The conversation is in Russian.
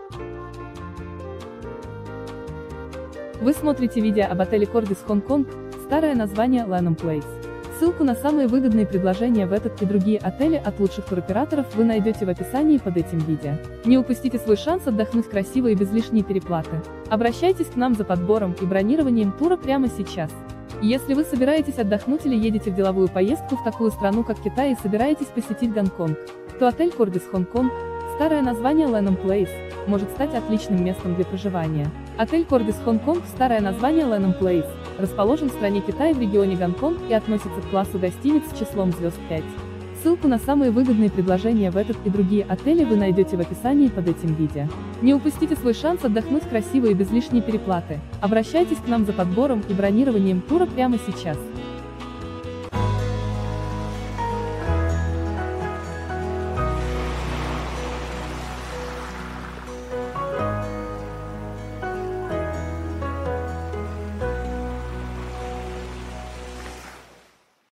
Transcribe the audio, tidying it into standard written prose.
Вы смотрите видео об отеле Corbis Hong-Kong, старое название Lanham Place. Ссылку на самые выгодные предложения в этот и другие отели от лучших туроператоров вы найдете в описании под этим видео. Не упустите свой шанс отдохнуть красиво и без лишней переплаты. Обращайтесь к нам за подбором и бронированием тура прямо сейчас. Если вы собираетесь отдохнуть или едете в деловую поездку в такую страну, как Китай, и собираетесь посетить Гонконг, то отель Corbis Hong-Kong, старое название Lanham Place, может стать отличным местом для проживания. Отель Corbis Hong-Kong, старое название Lanham Place, расположен в стране Китай в регионе Гонконг и относится к классу гостиниц с числом звезд 5. Ссылку на самые выгодные предложения в этот и другие отели вы найдете в описании под этим видео. Не упустите свой шанс отдохнуть красиво и без лишней переплаты. Обращайтесь к нам за подбором и бронированием тура прямо сейчас.